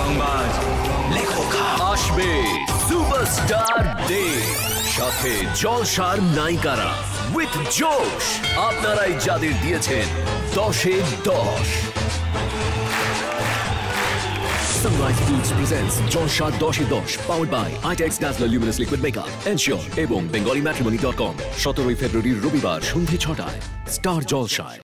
রংবাজ লেখক আসবে superstar day সাথে জলসার নায়িকারা উইথ জোশ আপনারাই যাদের দিয়েছেন 10-এ 10। Sunrise Foods presents Jolsha 10-এ 10 powered by ITEX Dazzler Luminous Liquid Makeup Ensure এবং Bengali Matrimony.com 17 ফেব্রুয়ারি রবিবার সন্ধ্যে 6টায় স্টার জলসায়।